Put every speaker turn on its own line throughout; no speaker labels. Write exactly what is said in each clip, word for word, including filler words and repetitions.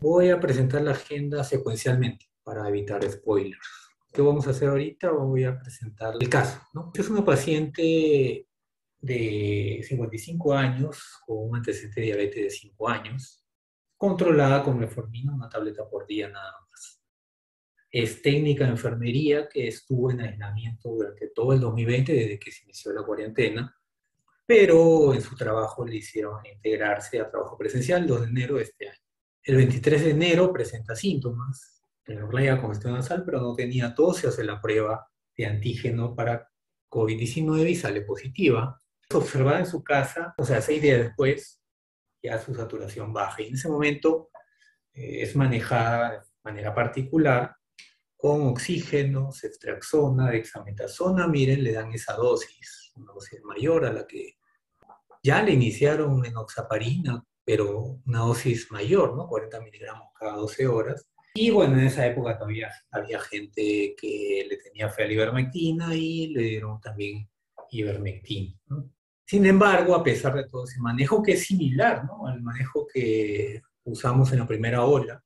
Voy a presentar la agenda secuencialmente para evitar spoilers. ¿Qué vamos a hacer ahorita? Voy a presentar el caso, ¿no? Es una paciente de cincuenta y cinco años con un antecedente de diabetes de cinco años, controlada con metformina, una tableta por día nada más. Es técnica de enfermería que estuvo en aislamiento durante todo el dos mil veinte, desde que se inició la cuarentena, pero en su trabajo le hicieron integrarse a trabajo presencial el dos de enero de este año. El veintitrés de enero presenta síntomas, tenorrea, congestión nasal, pero no tenía tos, se hace la prueba de antígeno para COVID diecinueve y sale positiva. Es observada en su casa, o sea, seis días después, ya su saturación baja. Y en ese momento eh, es manejada de manera particular con oxígeno, ceftriaxona, dexametasona. Miren, le dan esa dosis, una dosis mayor a la que ya le iniciaron enoxaparina, pero una dosis mayor, ¿no? cuarenta miligramos cada doce horas. Y bueno, en esa época todavía había gente que le tenía fe a la ivermectina y le dieron también ivermectina, ¿no? Sin embargo, a pesar de todo ese manejo que es similar, ¿no?, al manejo que usamos en la primera ola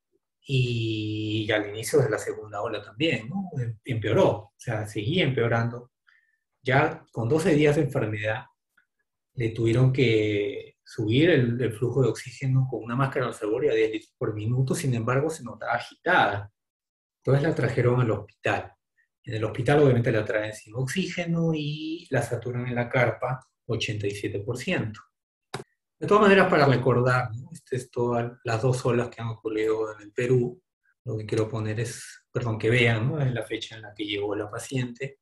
y al inicio de la segunda ola también, ¿no?, empeoró, o sea, seguía empeorando. Ya con doce días de enfermedad, le tuvieron que subir el, el flujo de oxígeno con una máscara reservoria a diez litros por minuto. Sin embargo, se notaba agitada. Entonces la trajeron al hospital. En el hospital obviamente la traen sin oxígeno y la saturan en la carpa ochenta y siete por ciento. De todas maneras, para recordar, ¿no?, Este es todas las dos olas que han ocurrido en el Perú. Lo que quiero poner es, perdón, que vean, ¿no?, es la fecha en la que llegó la paciente.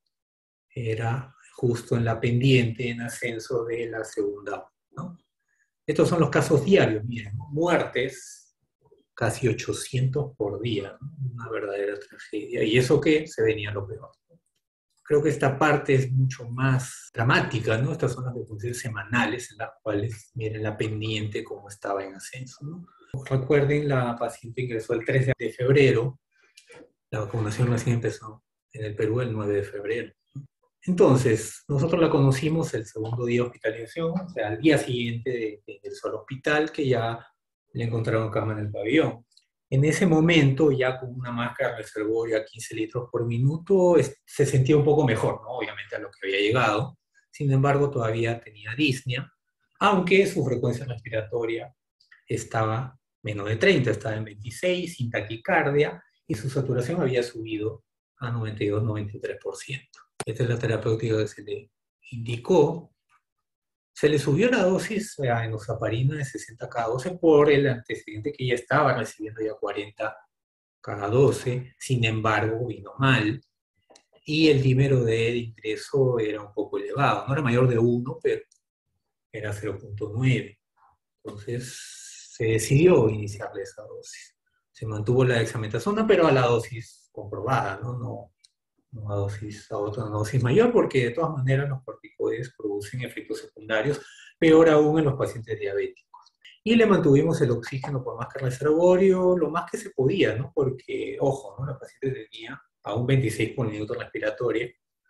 Era justo en la pendiente en ascenso de la segunda, ¿no? Estos son los casos diarios, miren, muertes, casi ochocientos por día, ¿no? Una verdadera tragedia. Y eso que se venía lo peor. Creo que esta parte es mucho más dramática, ¿no? Estas son las defunciones semanales en las cuales, miren la pendiente cómo estaba en ascenso, ¿no? Recuerden, la paciente ingresó el tres de febrero, la vacunación recién empezó en el Perú el nueve de febrero. Entonces, nosotros la conocimos el segundo día de hospitalización, o sea, al día siguiente de, de ingresó al hospital, que ya le encontraron cama en el pabellón. En ese momento, ya con una máscara reservoria a quince litros por minuto, es, se sentía un poco mejor, ¿no?, obviamente a lo que había llegado. Sin embargo, todavía tenía disnea, aunque su frecuencia respiratoria estaba menos de treinta, estaba en veintiséis, sin taquicardia, y su saturación había subido a noventa y dos, noventa y tres por ciento. Esta es la terapéutica que se le indicó. Se le subió la dosis a enoxaparina de sesenta cada doce por el antecedente que ya estaba recibiendo ya cuarenta cada doce. Sin embargo, vino mal. Y el dímero de ingreso era un poco elevado. No era mayor de uno, pero era cero punto nueve. Entonces, se decidió iniciarle esa dosis. Se mantuvo la dexametasona, pero a la dosis comprobada, ¿no? No una dosis a otra una dosis mayor, porque de todas maneras los corticoides producen efectos secundarios, peor aún en los pacientes diabéticos. Y le mantuvimos el oxígeno por máscara reservorio lo más que se podía, ¿no? Porque, ojo, ¿no?, la paciente tenía a un veintiséis por minuto respiratoria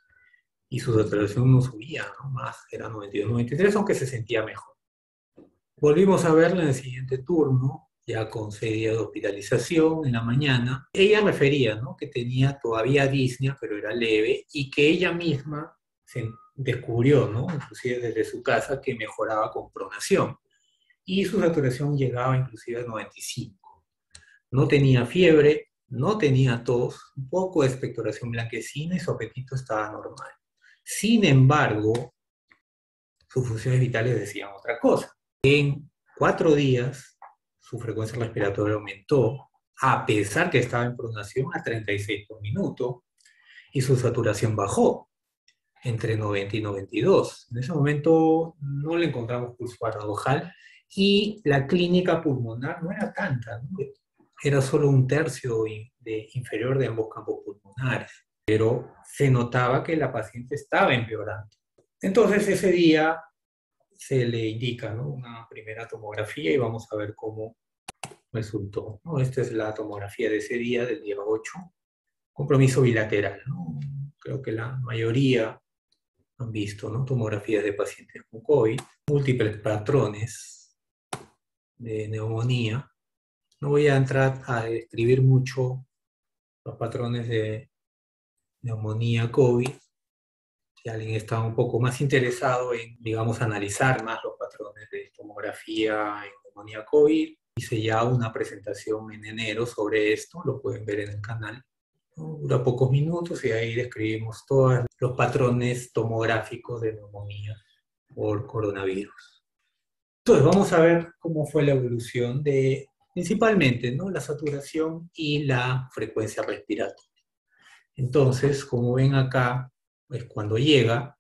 y su saturación no subía, ¿no?, más, era noventa y dos, noventa y tres, aunque se sentía mejor. Volvimos a verla en el siguiente turno, ya con seis días de hospitalización en la mañana. Ella refería, ¿no?, que tenía todavía disnea, pero era leve, y que ella misma se descubrió, ¿no?, inclusive desde su casa, que mejoraba con pronación. Y su saturación llegaba inclusive a noventa y cinco. No tenía fiebre, no tenía tos, un poco de expectoración blanquecina y su apetito estaba normal. Sin embargo, sus funciones vitales decían otra cosa. En cuatro días, su frecuencia respiratoria aumentó, a pesar que estaba en pronación, a treinta y seis por minuto, y su saturación bajó entre noventa y noventa y dos. En ese momento no le encontramos pulso paradojal y la clínica pulmonar no era tanta, ¿no? Era solo un tercio de, inferior de ambos campos pulmonares, pero se notaba que la paciente estaba empeorando. Entonces ese día se le indica, ¿no?, una primera tomografía y vamos a ver cómo resultó, ¿no? Esta es la tomografía de ese día, del día ocho, compromiso bilateral, ¿no? Creo que la mayoría han visto, ¿no?, tomografías de pacientes con COVID, múltiples patrones de neumonía, No voy a entrar a describir mucho los patrones de neumonía COVID. Si alguien está un poco más interesado en, digamos, analizar más los patrones de tomografía en neumonía COVID, hice ya una presentación en enero sobre esto, lo pueden ver en el canal. Dura pocos minutos y ahí describimos todos los patrones tomográficos de neumonía por coronavirus. Entonces, vamos a ver cómo fue la evolución de, principalmente, ¿no?, la saturación y la frecuencia respiratoria. Entonces, como ven acá, es cuando llega,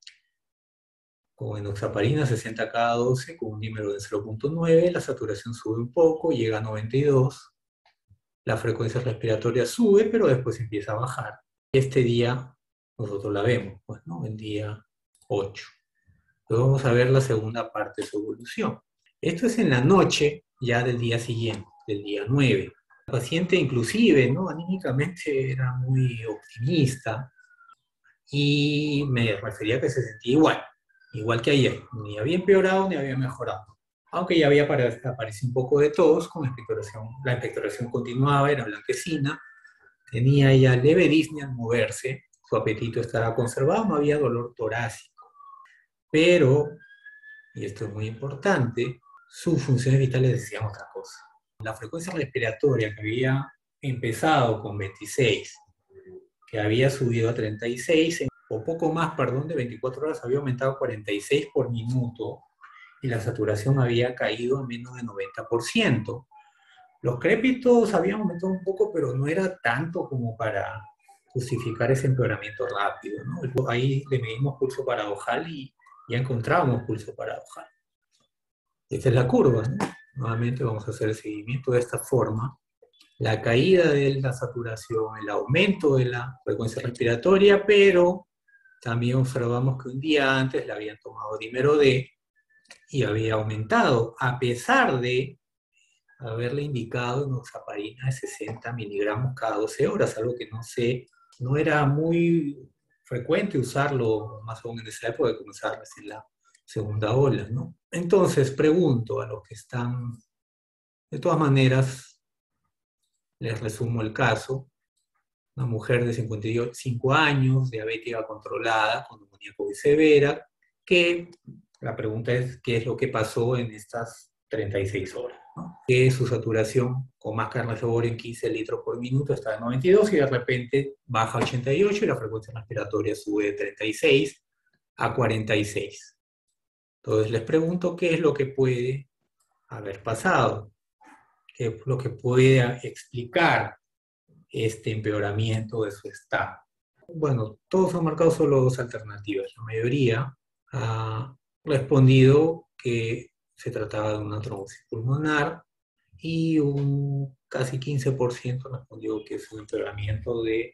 con enoxaparina sesenta cada doce, con un dímero de cero punto nueve, la saturación sube un poco, llega a noventa y dos, la frecuencia respiratoria sube, pero después empieza a bajar. Este día nosotros la vemos, pues, ¿no?, el día ocho. Entonces vamos a ver la segunda parte de su evolución. Esto es en la noche ya del día siguiente, del día nueve. La paciente inclusive, ¿no?, anímicamente era muy optimista y me refería a que se sentía igual, igual que ayer. Ni había empeorado ni había mejorado. Aunque ya había aparecido un poco de tos, con expectoración. La expectoración continuaba, era blanquecina, tenía ella leve disnea al moverse, su apetito estaba conservado, no había dolor torácico. Pero, y esto es muy importante, sus funciones vitales decían otra cosa. La frecuencia respiratoria que había empezado con veintiséis, que había subido a treinta y seis, o poco más, perdón, de veinticuatro horas, había aumentado a cuarenta y seis por minuto, y la saturación había caído a menos de noventa por ciento. Los crépitos habían aumentado un poco, pero no era tanto como para justificar ese empeoramiento rápido, ¿no? Ahí le medimos pulso paradojal y ya encontrábamos pulso paradojal. Esta es la curva, ¿no? Nuevamente vamos a hacer el seguimiento de esta forma. La caída de la saturación, el aumento de la frecuencia respiratoria, pero también observamos que un día antes le habían tomado dímero D y había aumentado, a pesar de haberle indicado enoxaparina de sesenta miligramos cada doce horas, algo que no sé, no era muy frecuente usarlo, más aún en esa época de comenzar recién la segunda ola, ¿no? Entonces, pregunto a los que están, de todas maneras, les resumo el caso. Una mujer de cincuenta y cinco años, diabética controlada, con neumonía COVID severa, que la pregunta es, ¿qué es lo que pasó en estas treinta y seis horas? ¿No? Que su saturación con más carne de sabor en quince litros por minuto está en noventa y dos y de repente baja a ochenta y ocho y la frecuencia respiratoria sube de treinta y seis a cuarenta y seis. Entonces les pregunto qué es lo que puede haber pasado, qué es lo que puede explicar este empeoramiento de su estado. Bueno, todos han marcado solo dos alternativas. La mayoría ha respondido que se trataba de una trombosis pulmonar y un casi quince por ciento respondió que es un empeoramiento de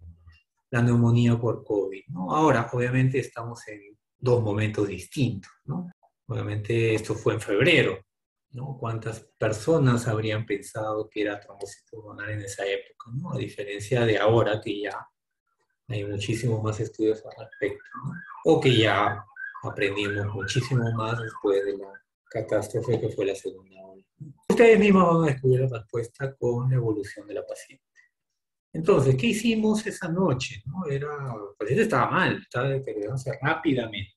la neumonía por COVID, ¿no? Ahora, obviamente, estamos en dos momentos distintos, ¿no? Obviamente, esto fue en febrero, ¿no? ¿Cuántas personas habrían pensado que era trombosis pulmonar en esa época, ¿no? A diferencia de ahora, que ya hay muchísimos más estudios al respecto, ¿no? O que ya aprendimos muchísimo más después de la catástrofe que fue la segunda ola. Ustedes mismos van a descubrir la respuesta con la evolución de la paciente. Entonces, ¿qué hicimos esa noche? ¿No? Era, el paciente estaba mal, estaba deteriorándose rápidamente.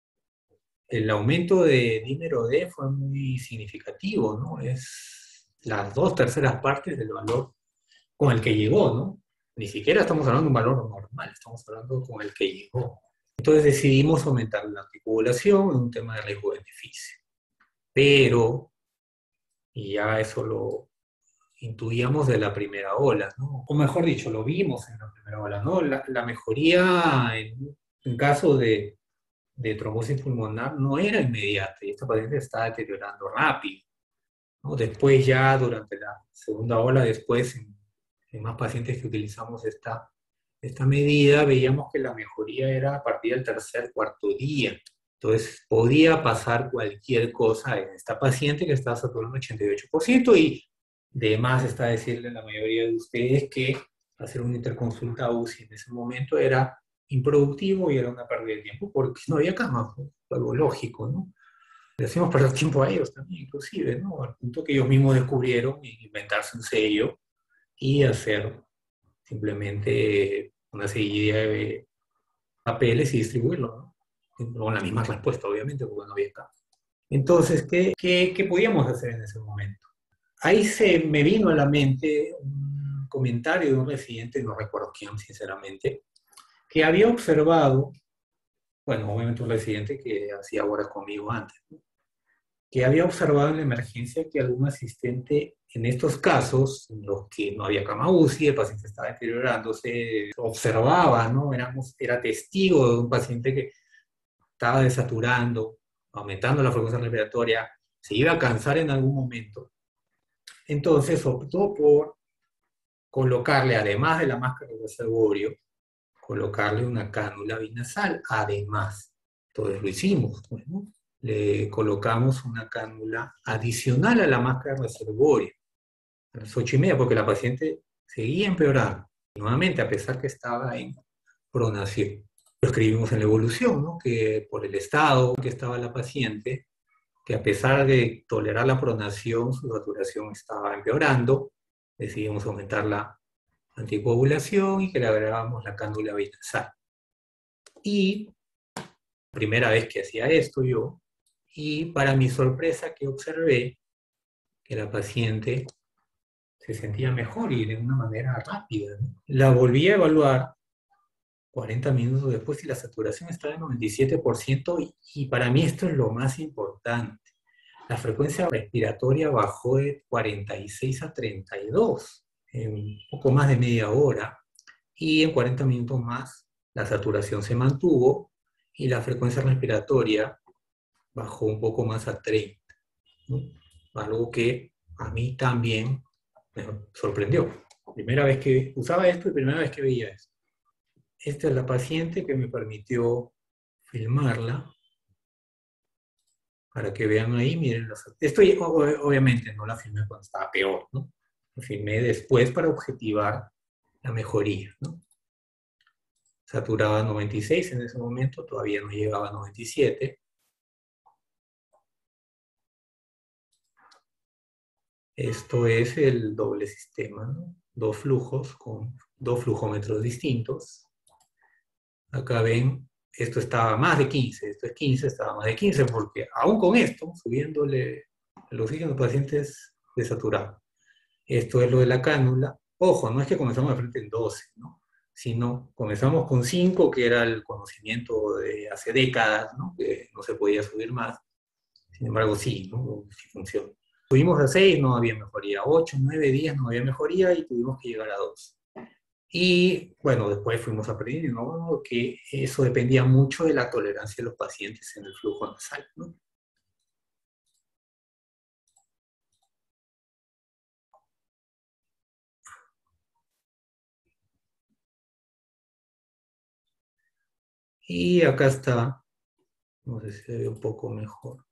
El aumento de dímero D fue muy significativo, ¿no? Es las dos terceras partes del valor con el que llegó, ¿no? Ni siquiera estamos hablando de un valor normal, estamos hablando con el que llegó. Entonces decidimos aumentar la anticoagulación en un tema de riesgo-beneficio. Pero, y ya eso lo intuíamos de la primera ola, ¿no? O mejor dicho, lo vimos en la primera ola, ¿no? La, la mejoría en, en caso de, de trombosis pulmonar no era inmediata y esta paciente estaba deteriorando rápido, ¿no? Después ya durante la segunda ola, después en, en más pacientes que utilizamos esta, esta medida, veíamos que la mejoría era a partir del tercer, cuarto día. Entonces podía pasar cualquier cosa en esta paciente que estaba saturando ochenta y ocho por ciento y de más está decirle a la mayoría de ustedes que hacer una interconsulta U C I en ese momento era improductivo y era una pérdida de tiempo porque no había cama, algo lógico, ¿no? Le hacíamos perder tiempo a ellos también, inclusive, ¿no? Al punto que ellos mismos descubrieron inventarse un sello y hacer simplemente una seguidilla de papeles y distribuirlo, ¿no? Con la misma respuesta, obviamente, porque no había cambio. Entonces, ¿qué, qué, qué podíamos hacer en ese momento? Ahí se me vino a la mente un comentario de un residente, no recuerdo quién, sinceramente, que había observado, bueno, obviamente un residente que hacía horas conmigo antes, ¿no? Que había observado en la emergencia que algún asistente, en estos casos, en los que no había cama U C I, el paciente estaba deteriorándose, observaba, ¿no? Éramos, era testigo de un paciente que estaba desaturando, aumentando la frecuencia respiratoria, se iba a cansar en algún momento. Entonces optó por colocarle, además de la máscara de reservorio, colocarle una cánula binasal, además. Entonces lo hicimos, pues, ¿no? Le colocamos una cánula adicional a la máscara de reservorio a las ocho y media, porque la paciente seguía empeorando. Nuevamente, a pesar que estaba en pronación. Lo escribimos en la evolución, ¿no? Que por el estado que estaba la paciente, que a pesar de tolerar la pronación, su saturación estaba empeorando, decidimos aumentar la anticoagulación y que le agregamos la cánula binasal. Y primera vez que hacía esto yo, y para mi sorpresa que observé que la paciente se sentía mejor y de una manera rápida, ¿no? La volví a evaluar cuarenta minutos después y la saturación estaba en noventa y siete por ciento y, y para mí esto es lo más importante. La frecuencia respiratoria bajó de cuarenta y seis a treinta y dos en un poco más de media hora y en cuarenta minutos más la saturación se mantuvo y la frecuencia respiratoria bajó un poco más a treinta, ¿no? Algo que a mí también me sorprendió. Primera vez que usaba esto y primera vez que veía esto. Esta es la paciente que me permitió filmarla para que vean ahí, miren, las, esto obviamente no la filmé cuando estaba peor, ¿no? La filmé después para objetivar la mejoría, ¿no? Saturaba noventa y seis en ese momento, todavía no llegaba a noventa y siete. Esto es el doble sistema, ¿no? Dos flujos con dos flujómetros distintos. Acá ven, esto estaba más de quince, esto es quince, estaba más de quince, porque aún con esto, subiéndole el oxígeno a pacientes desaturados. Esto es lo de la cánula. Ojo, no es que comenzamos de frente en doce, ¿no? Sino comenzamos con cinco, que era el conocimiento de hace décadas, ¿no? Que no se podía subir más. Sin embargo, sí, ¿no? Sí funciona. Subimos a seis, no había mejoría. ocho, nueve, diez, no había mejoría y tuvimos que llegar a dos. Y bueno, después fuimos aprendiendo, ¿no? Que eso dependía mucho de la tolerancia de los pacientes en el flujo nasal, ¿no? Y acá está, no sé si se ve un poco mejor.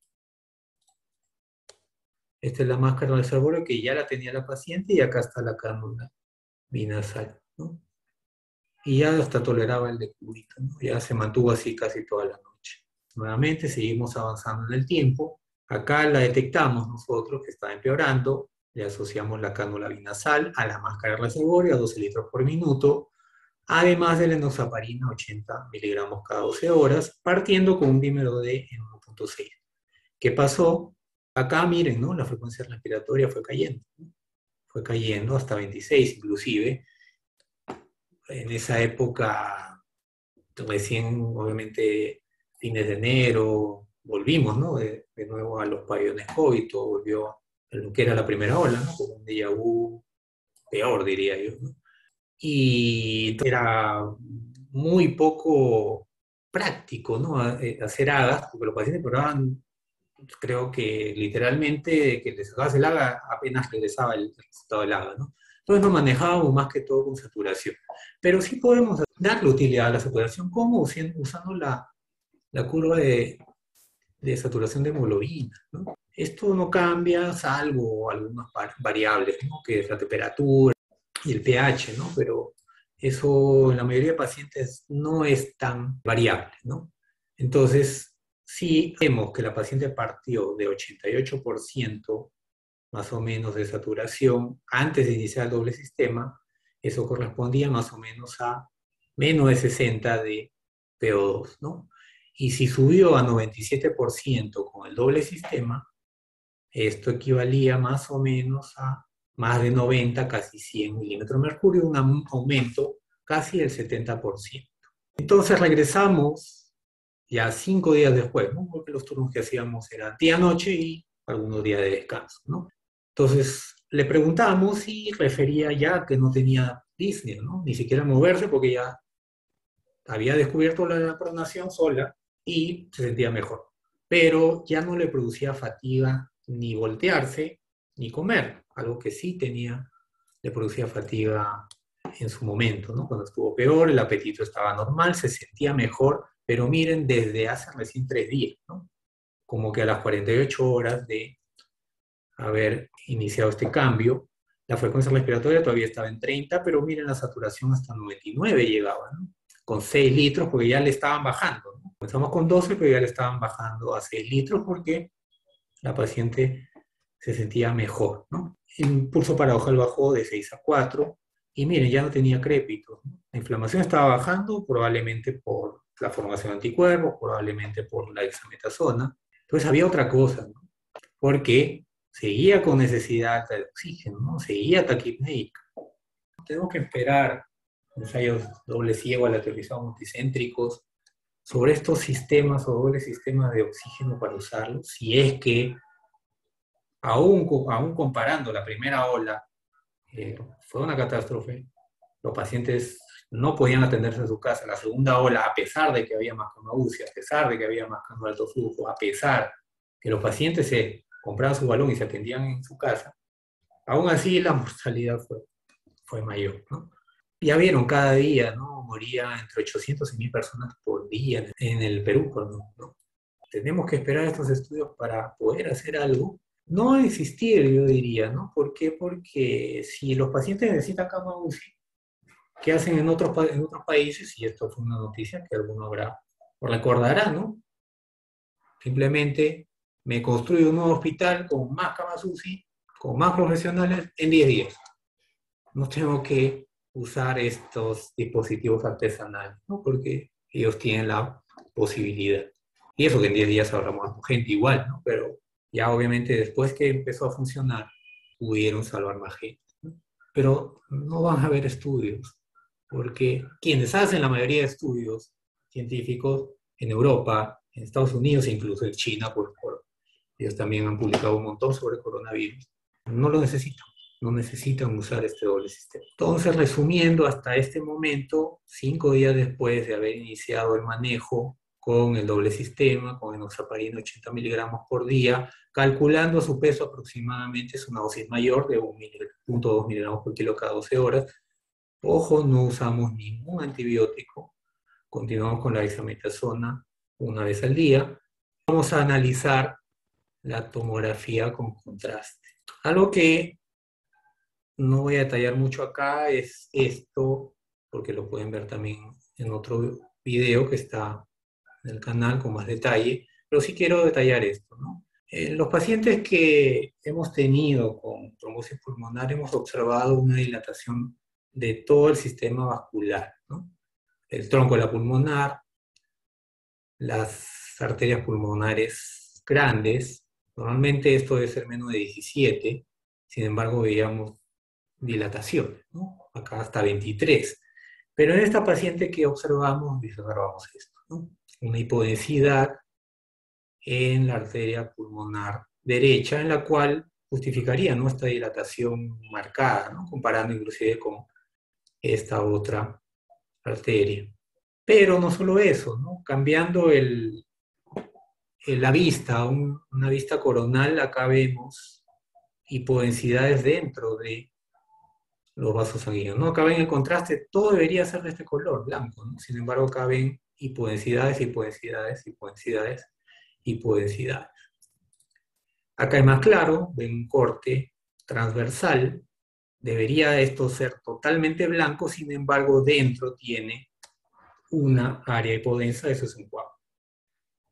Esta es la máscara de reservorio que ya la tenía la paciente y acá está la cánula binasal, ¿no? Y ya hasta toleraba el decúbito, ¿no? Ya se mantuvo así casi toda la noche. Nuevamente seguimos avanzando en el tiempo. Acá la detectamos nosotros que está empeorando. Le asociamos la cánula binasal a la máscara de reservorio a doce litros por minuto, además de la enoxaparina ochenta miligramos cada doce horas, partiendo con un dímero D en uno punto seis. ¿Qué pasó? Acá miren, ¿no? La frecuencia respiratoria fue cayendo, ¿no? Fue cayendo hasta veintiséis inclusive. En esa época, recién, obviamente, fines de enero, volvimos, ¿no? De, de nuevo a los pabellones COVID, todo volvió a lo que era la primera ola, ¿no? Como un déjà vu peor, diría yo, ¿no? Y era muy poco práctico, ¿no? Hacer hagas, porque los pacientes probaban, creo que literalmente, que les sacabas el haga, apenas regresaba el resultado del haga, ¿no? Entonces nos manejábamos más que todo con saturación. Pero sí podemos darle utilidad a la saturación, como usando la, la curva de, de saturación de hemoglobina, ¿no? Esto no cambia, salvo algunas variables, ¿no? Que es la temperatura y el pH, ¿no? Pero eso en la mayoría de pacientes no es tan variable, ¿no? Entonces, si vemos que la paciente partió de ochenta y ocho por ciento más o menos de saturación antes de iniciar el doble sistema, eso correspondía más o menos a menos de sesenta de P O dos, ¿no? Y si subió a noventa y siete por ciento con el doble sistema, esto equivalía más o menos a más de noventa, casi cien milímetros de mercurio, un aumento casi del setenta por ciento. Entonces regresamos ya cinco días después, ¿no? Porque los turnos que hacíamos eran día-noche y algunos días de descanso, ¿no? Entonces le preguntamos y refería ya que no tenía disnea, ¿no? Ni siquiera moverse porque ya había descubierto la pronación sola y se sentía mejor. Pero ya no le producía fatiga ni voltearse ni comer, algo que sí tenía, le producía fatiga en su momento, ¿no? Cuando estuvo peor, el apetito estaba normal, se sentía mejor, pero miren, desde hace recién tres días, ¿no? Como que a las cuarenta y ocho horas de haber iniciado este cambio, la frecuencia respiratoria todavía estaba en treinta, pero miren, la saturación hasta noventa y nueve llegaba, ¿no? Con seis litros, porque ya le estaban bajando, ¿no? Comenzamos con doce, pero ya le estaban bajando a seis litros porque la paciente se sentía mejor, ¿no? El pulso paradojal bajó de seis a cuatro, y miren, ya no tenía crépitos, ¿no? La inflamación estaba bajando, probablemente por la formación de anticuerpos, probablemente por la dexametasona. Entonces había otra cosa, ¿no? Porque seguía con necesidad de oxígeno, ¿no? Seguía taquipnéica. Tenemos que esperar ensayos doble ciego aleatorizados multicéntricos sobre estos sistemas o dobles sistemas de oxígeno para usarlos, si es que aún, aún comparando la primera ola, eh, fue una catástrofe, los pacientes no podían atenderse en su casa. La segunda ola, a pesar de que había más cama U C I, a pesar de que había más cama de alto flujo, a pesar que los pacientes se compraban su balón y se atendían en su casa, aún así la mortalidad fue, fue mayor, ¿no? Ya vieron, cada día, ¿no? Moría entre ochocientas y mil personas por día en el Perú, ¿no? ¿no? Tenemos que esperar estos estudios para poder hacer algo. No existir, yo diría, ¿no? ¿Por qué? Porque si los pacientes necesitan cama U C I, ¿qué hacen en otros, en otros países? Y esto fue una noticia que alguno habrá o recordará, ¿no? Simplemente me construyo un nuevo hospital con más camas U C I, con más profesionales en diez días. No tengo que usar estos dispositivos artesanales, ¿no? Porque ellos tienen la posibilidad. Y eso que en diez días habrá más gente igual, ¿no? Pero ya obviamente después que empezó a funcionar, pudieron salvar más gente, ¿no? Pero no van a haber estudios, porque quienes hacen la mayoría de estudios científicos en Europa, en Estados Unidos e incluso en China, por, por, ellos también han publicado un montón sobre coronavirus, no lo necesitan. No necesitan usar este doble sistema. Entonces, resumiendo, hasta este momento, cinco días después de haber iniciado el manejo con el doble sistema, con enoxaparina ochenta miligramos por día, calculando su peso aproximadamente, es una dosis mayor de uno punto dos miligramos por kilo cada doce horas. Ojo, no usamos ningún antibiótico, continuamos con la dexametasona una vez al día. Vamos a analizar la tomografía con contraste. Algo que no voy a detallar mucho acá, es esto, porque lo pueden ver también en otro video que está en el canal con más detalle, pero sí quiero detallar esto, ¿no? En los pacientes que hemos tenido con trombosis pulmonar hemos observado una dilatación de todo el sistema vascular, ¿no? El tronco de la pulmonar, las arterias pulmonares grandes, normalmente esto debe ser menos de diecisiete, sin embargo veíamos dilatación, ¿no? Acá hasta veintitrés. Pero en esta paciente que observamos, observamos esto, ¿no? Una hipodensidad en la arteria pulmonar derecha, en la cual justificaría, ¿no?, esta dilatación marcada, ¿no?, comparando inclusive con esta otra arteria. Pero no solo eso, ¿no? Cambiando el, el, la vista, un, una vista coronal, acá vemos hipodensidades dentro de los vasos sanguíneos, ¿no? Acá ven el contraste, todo debería ser de este color, blanco, ¿no? Sin embargo, acá ven hipodensidades, hipodensidades, hipodensidades, hipodensidades. Acá es más claro, ven un corte transversal, debería esto ser totalmente blanco, sin embargo, dentro tiene una área hipodensa, eso es un coágulo.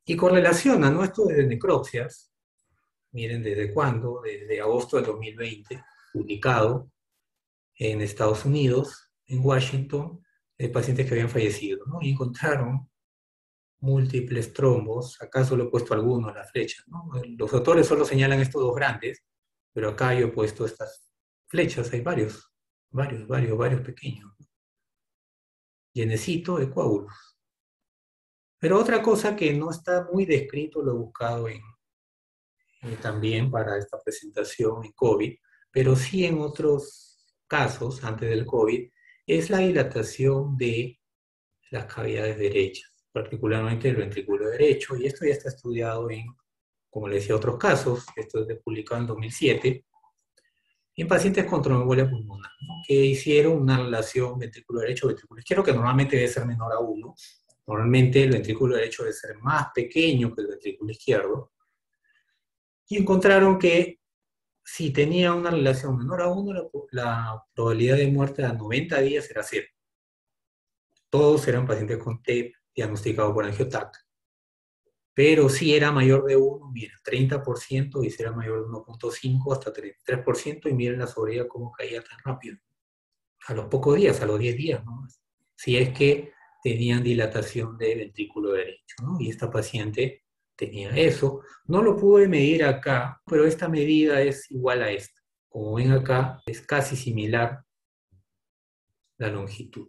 Y correlaciona, ¿no? Esto desde necropsias, miren desde cuándo, desde agosto del dos mil veinte, publicado en Estados Unidos, en Washington, de pacientes que habían fallecido, ¿no? Y encontraron múltiples trombos, acá solo he puesto algunos, las flechas, ¿no? Los autores solo señalan estos dos grandes, pero acá yo he puesto estas flechas, hay varios, varios, varios, varios pequeños, ¿no? Llenecito de coágulos. Pero otra cosa que no está muy descrito, lo he buscado en, eh, también para esta presentación en COVID, pero sí en otros casos antes del COVID, es la dilatación de las cavidades derechas, particularmente el ventrículo derecho, y esto ya está estudiado en, como le decía, otros casos, esto es publicado en dos mil siete, en pacientes con tromboembolia pulmonar, ¿no? Que hicieron una relación ventrículo derecho-ventrículo izquierdo, que normalmente debe ser menor a uno. Normalmente el ventrículo derecho debe ser más pequeño que el ventrículo izquierdo, y encontraron que si tenía una relación menor a uno, la, la probabilidad de muerte a noventa días era cero. Todos eran pacientes con T E P diagnosticados por angiotac. Pero si era mayor de uno, mira, treinta por ciento, y si era mayor de uno punto cinco hasta treinta y tres por ciento, y miren la sobrevida cómo caía tan rápido. A los pocos días, a los diez días, ¿no? Si es que tenían dilatación de ventrículo derecho, ¿no? Y esta paciente tenía eso. No lo pude medir acá, pero esta medida es igual a esta. Como ven acá, es casi similar la longitud.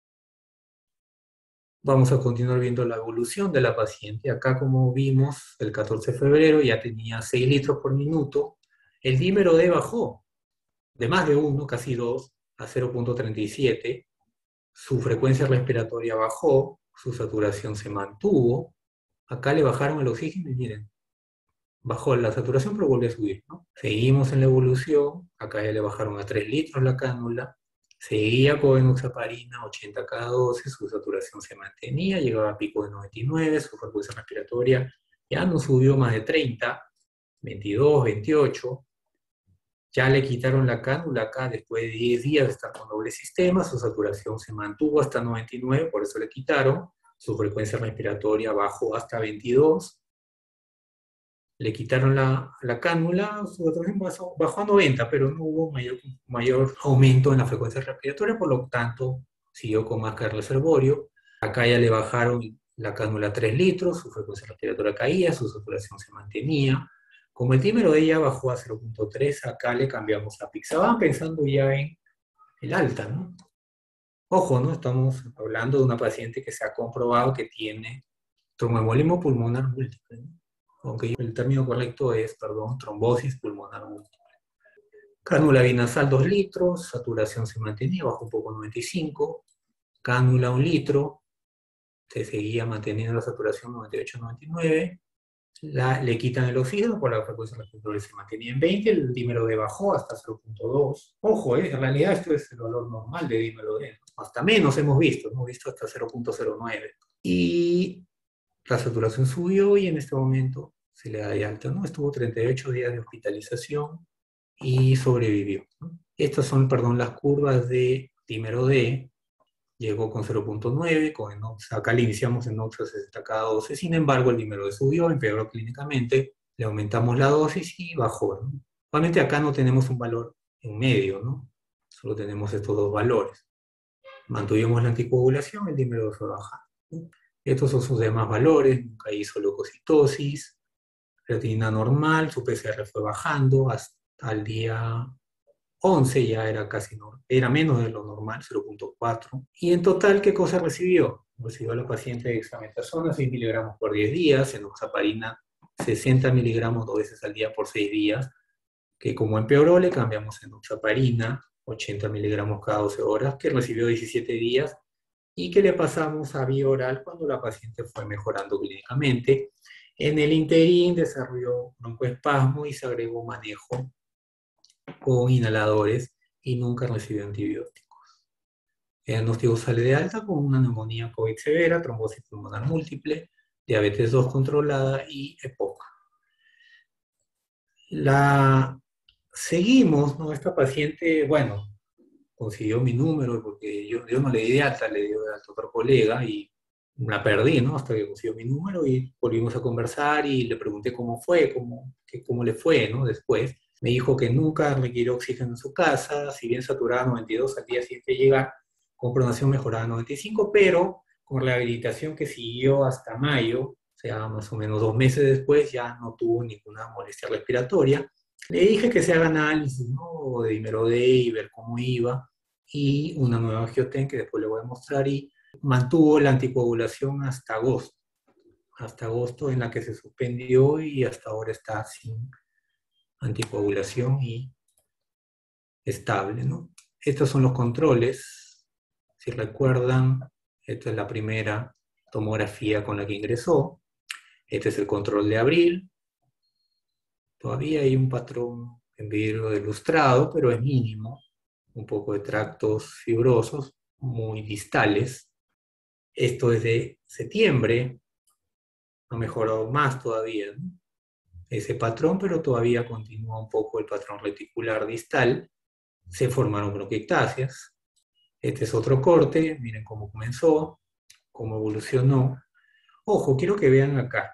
Vamos a continuar viendo la evolución de la paciente. Acá, como vimos, el catorce de febrero ya tenía seis litros por minuto. El dímero D bajó de más de uno, casi dos, a cero punto treinta y siete. Su frecuencia respiratoria bajó, su saturación se mantuvo. Acá le bajaron el oxígeno y miren, bajó la saturación pero volvió a subir, ¿no? Seguimos en la evolución. Acá ya le bajaron a tres litros la cánula. Seguía con enoxaparina, ochenta cada doce, su saturación se mantenía, llegaba a pico de noventa y nueve, su frecuencia respiratoria ya no subió más de treinta, veintidós, veintiocho. Ya le quitaron la cánula acá después de diez días de estar con doble sistema, su saturación se mantuvo hasta noventa y nueve, por eso le quitaron, su frecuencia respiratoria bajó hasta veintidós, le quitaron la, la cánula, su saturación bajó, bajó a noventa, pero no hubo mayor, mayor aumento en la frecuencia respiratoria, por lo tanto siguió con máscara de reservorio. Acá ya le bajaron la cánula a tres litros, su frecuencia respiratoria caía, su saturación se mantenía. Como el dímero de ella bajó a cero punto tres, acá le cambiamos a Pixaban pensando ya en el alta, ¿no? Ojo, ¿no? Estamos hablando de una paciente que se ha comprobado que tiene tromboembolismo pulmonar múltiple, ¿no? Aunque el término correcto es, perdón, trombosis pulmonar múltiple. Cánula binasal dos litros, saturación se mantenía, bajó un poco a noventa y cinco. Cánula un litro, se seguía manteniendo la saturación noventa y ocho a noventa y nueve. La, le quitan el oxígeno, por la frecuencia respiratoria se mantenía en veinte, el dímero D bajó hasta cero punto dos. Ojo, eh, en realidad esto es el valor normal de dímero D, ¿no? Hasta menos hemos visto, hemos visto hasta cero punto cero nueve. Y la saturación subió y en este momento se le da de alta, ¿no? Estuvo treinta y ocho días de hospitalización y sobrevivió, ¿no? Estas son, perdón, las curvas de dímero D. Llegó con cero punto nueve, con enox, acá le iniciamos en enox sesenta cada doce, sin embargo el dímero D subió, empeoró clínicamente, le aumentamos la dosis y bajó, ¿no? Obviamente acá no tenemos un valor en medio, ¿no? Solo tenemos estos dos valores. Mantuvimos la anticoagulación, el dímero D fue bajando, ¿no? Estos son sus demás valores, nunca hizo leucocitosis, creatinina normal, su P C R fue bajando hasta el día once, ya era casi no, era menos de lo normal, cero punto cuatro. Y en total, ¿qué cosa recibió? Recibió la paciente dexametasona seis miligramos por diez días, enoxaparina sesenta miligramos dos veces al día por seis días, que como empeoró le cambiamos enoxaparina ochenta miligramos cada doce horas, que recibió diecisiete días, y que le pasamos a vía oral cuando la paciente fue mejorando clínicamente. En el interín desarrolló broncoespasmo y se agregó manejo con inhaladores y nunca recibió antibióticos. El diagnóstico sale de alta con una neumonía COVID severa, trombosis pulmonar múltiple, diabetes dos controlada y EPOC. La seguimos, ¿no? Esta paciente, bueno, consiguió mi número porque yo, yo no le di de alta, le dio de alta otro colega y la perdí, ¿no? Hasta que consiguió mi número y volvimos a conversar y le pregunté cómo fue, cómo, que, cómo le fue, ¿no? Después me dijo que nunca requirió oxígeno en su casa, si bien saturaba noventa y dos al día siguiente de llegar, con pronación mejorada a noventa y cinco, pero con rehabilitación que siguió hasta mayo, o sea, más o menos dos meses después, ya no tuvo ninguna molestia respiratoria. Le dije que se haga análisis, ¿no? De Dimero D y ver cómo iba, y una nueva angioten que después le voy a mostrar, y mantuvo la anticoagulación hasta agosto, hasta agosto en la que se suspendió y hasta ahora está sin anticoagulación y estable, ¿no? Estos son los controles. Si recuerdan, esta es la primera tomografía con la que ingresó. Este es el control de abril. Todavía hay un patrón en vidrio ilustrado, pero es mínimo. Un poco de tractos fibrosos, muy distales. Esto es de septiembre. Ha mejorado más todavía, ¿no? Ese patrón, pero todavía continúa un poco el patrón reticular distal. Se formaron bronquiectasias. Este es otro corte, miren cómo comenzó, cómo evolucionó. Ojo, quiero que vean acá.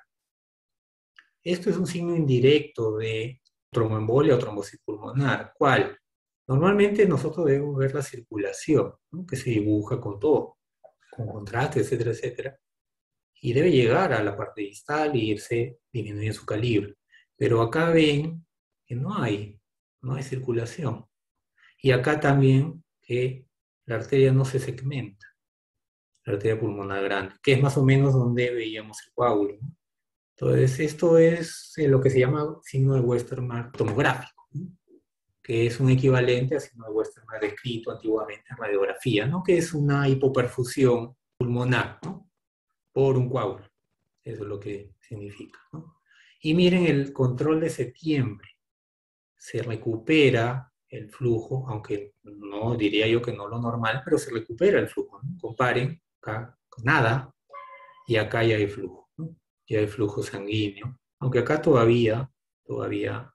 Esto es un signo indirecto de tromboembolia o trombosis pulmonar. ¿Cuál? Normalmente nosotros debemos ver la circulación, ¿no? Que se dibuja con todo, con contraste, etcétera, etcétera. Y debe llegar a la parte distal e irse disminuyendo su calibre. Pero acá ven que no hay, no hay circulación. Y acá también que la arteria no se segmenta, la arteria pulmonar grande, que es más o menos donde veíamos el coágulo, ¿no? Entonces, esto es eh, lo que se llama signo de Westermarck tomográfico, ¿no? Que es un equivalente a signo de Westermarck descrito antiguamente en radiografía, ¿no? Que es una hipoperfusión pulmonar, ¿no? Por un coágulo. Eso es lo que significa, ¿no? Y miren el control de septiembre. Se recupera el flujo, aunque no diría yo que no lo normal, pero se recupera el flujo, ¿no? Comparen acá con nada y acá ya hay flujo, ¿no? Ya hay flujo sanguíneo, aunque acá todavía, todavía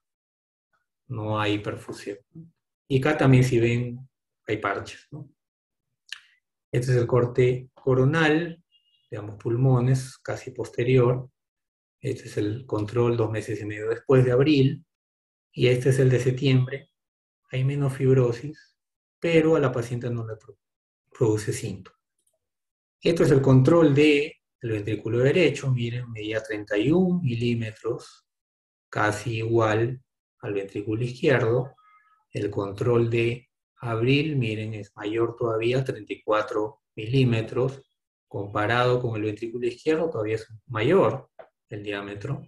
no hay perfusión, ¿no? Y acá también, si ven, hay parches, ¿no? Este es el corte coronal de ambos pulmones, casi posterior. Este es el control dos meses y medio después de abril. Y este es el de septiembre. Hay menos fibrosis, pero a la paciente no le produce síntomas. Esto es el control del ventrículo derecho. Miren, medía treinta y uno milímetros, casi igual al ventrículo izquierdo. El control de abril, miren, es mayor todavía, treinta y cuatro milímetros. Comparado con el ventrículo izquierdo, todavía es mayor el diámetro.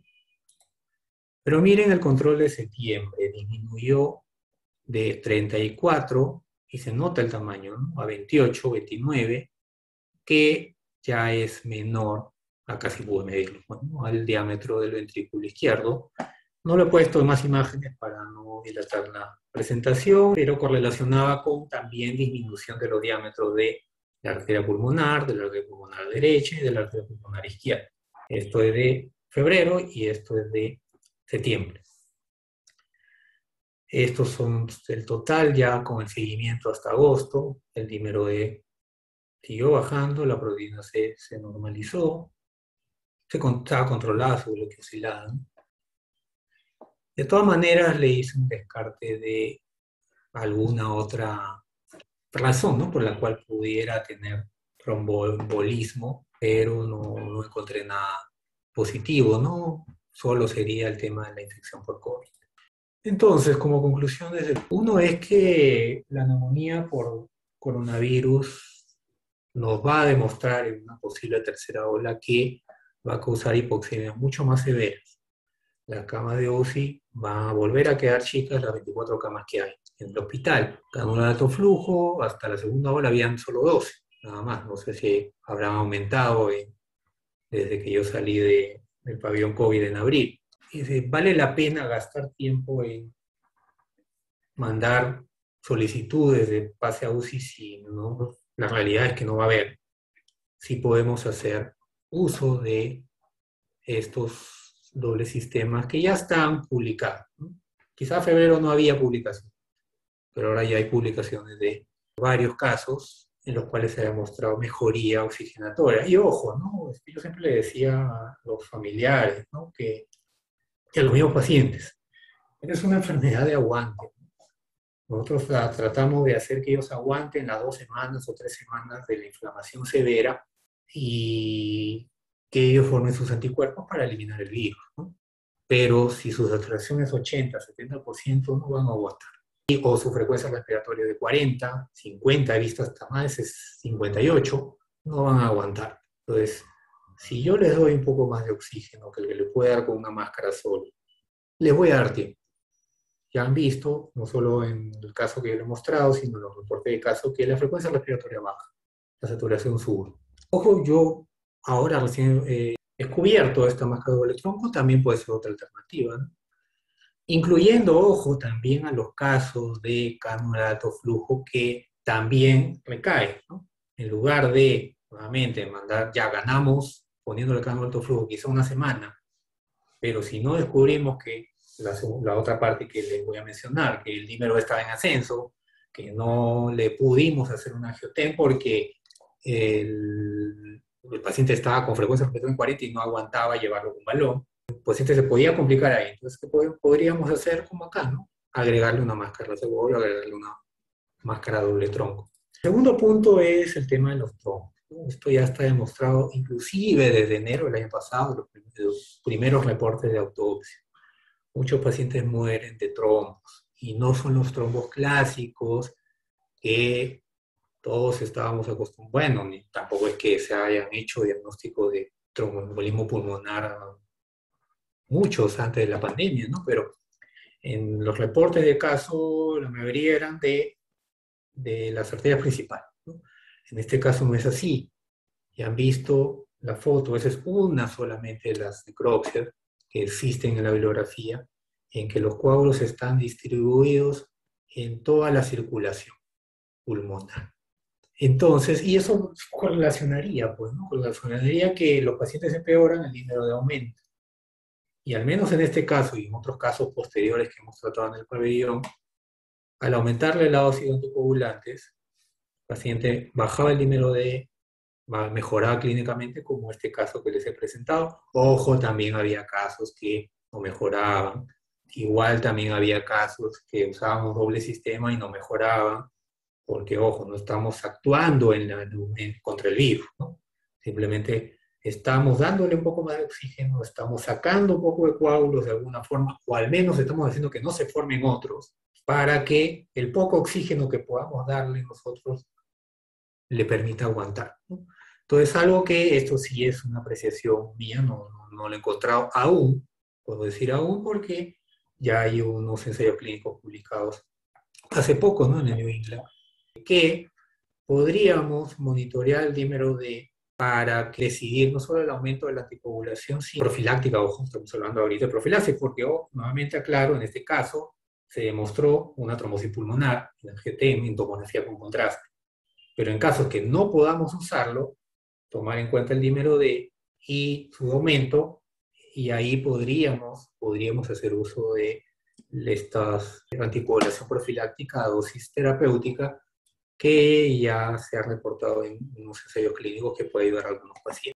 Pero miren el control de septiembre, disminuyó de treinta y cuatro, y se nota el tamaño, ¿no? A veintiocho, veintinueve, que ya es menor, acá sí pude medirlo, ¿no? Al diámetro del ventrículo izquierdo. No lo he puesto en más imágenes para no dilatar la presentación, pero correlacionaba con también disminución de los diámetros de la arteria pulmonar, de la arteria pulmonar derecha y de la arteria pulmonar izquierda. Esto es de febrero y esto es de septiembre. Estos son el total ya con el seguimiento hasta agosto. El dímero D siguió bajando, la proteína C se normalizó, se estaba controlada sobre lo que oscilaba, ¿no? De todas maneras, le hice un descarte de alguna otra razón, ¿no? Por la cual pudiera tener tromboembolismo, pero no, no encontré nada positivo, ¿no? Solo sería el tema de la infección por COVID. Entonces, como conclusiones, uno es que la neumonía por coronavirus nos va a demostrar en una posible tercera ola que va a causar hipoxemias mucho más severas. Las camas de U C I van a volver a quedar chicas, las veinticuatro camas que hay en el hospital. Con un alto flujo, hasta la segunda ola habían solo doce, nada más. No sé si habrán aumentado en, desde que yo salí de, del pabellón COVID en abril. Y vale la pena gastar tiempo en mandar solicitudes de pase a U C I si no, la realidad es que no va a haber. Sí podemos hacer uso de estos dobles sistemas que ya están publicados, ¿no? Quizá en febrero no había publicación, pero ahora ya hay publicaciones de varios casos en los cuales se ha demostrado mejoría oxigenatoria. Y ojo, ¿no? Es que yo siempre le decía a los familiares, ¿no? Que, que a los mismos pacientes, es una enfermedad de aguante. Nosotros la tratamos de hacer que ellos aguanten las dos semanas o tres semanas de la inflamación severa y que ellos formen sus anticuerpos para eliminar el virus, ¿no? Pero si su saturación es ochenta, setenta por ciento, no van a aguantar. Y, o su frecuencia respiratoria de cuarenta, cincuenta, he visto hasta más, es cincuenta y ocho, no van a aguantar. Entonces, si yo les doy un poco más de oxígeno que el que le puede dar con una máscara solo, les voy a dar tiempo. Ya han visto, no solo en el caso que yo le he mostrado, sino en los reportes de caso, que la frecuencia respiratoria baja, la saturación sube. Ojo, yo ahora recién he descubierto esta máscara de doble tronco, también puede ser otra alternativa, ¿no? Incluyendo, ojo, también a los casos de cánula de alto flujo que también recae, ¿no? En lugar de, nuevamente, mandar, ya ganamos poniéndole cánula de alto flujo quizá una semana, pero si no descubrimos que la, la otra parte que les voy a mencionar, que el dímero estaba en ascenso, que no le pudimos hacer un angiotem porque el, el paciente estaba con frecuencia respiratoria en cuarenta y no aguantaba llevarlo con balón, el paciente se podía complicar ahí. Entonces, ¿qué podríamos hacer como acá, ¿no? Agregarle una máscara de cebolla, agregarle una máscara doble tronco. El segundo punto es el tema de los trombos. Esto ya está demostrado, inclusive desde enero del año pasado, los primeros, los primeros reportes de autopsia. Muchos pacientes mueren de trombos, y no son los trombos clásicos que todos estábamos acostumbrados. Bueno, ni, tampoco es que se hayan hecho diagnóstico de tromboembolismo pulmonar muchos antes de la pandemia, ¿no? Pero en los reportes de caso, la mayoría eran de, de las arterias principales, ¿no? En este caso no es así. Ya han visto la foto, esa es una solamente de las necropsias que existen en la bibliografía, en que los coágulos están distribuidos en toda la circulación pulmonar. Entonces, y eso correlacionaría, pues, ¿no? Correlacionaría que los pacientes empeoran, el número de aumento. Y al menos en este caso y en otros casos posteriores que hemos tratado en el pabellón, al aumentarle la dosis de anticoagulantes, el paciente bajaba el número de mejoraba clínicamente, como este caso que les he presentado. Ojo, también había casos que no mejoraban. Igual también había casos que usábamos doble sistema y no mejoraban, porque, ojo, no estamos actuando en la, en, contra el virus, ¿no? Simplemente estamos dándole un poco más de oxígeno, estamos sacando un poco de coágulos de alguna forma, o al menos estamos haciendo que no se formen otros, para que el poco oxígeno que podamos darle nosotros le permita aguantar, ¿no? Entonces, algo que esto sí es una apreciación mía, no, no, no lo he encontrado aún, puedo decir aún porque ya hay unos ensayos clínicos publicados hace poco, ¿no? En el New England, que podríamos monitorear el dímero D para decidir no solo el aumento de la anticoagulación, sino profiláctica. Ojo, estamos hablando ahorita de profilaxis, porque, oh, nuevamente aclaro, en este caso se demostró una trombosis pulmonar en el G T M, en tomografía con contraste. Pero en casos que no podamos usarlo, tomar en cuenta el dímero D y su aumento, y ahí podríamos, podríamos hacer uso de estas anticoagulación profiláctica a dosis terapéutica, que ya se ha reportado en unos ensayos clínicos que puede ayudar a algunos pacientes.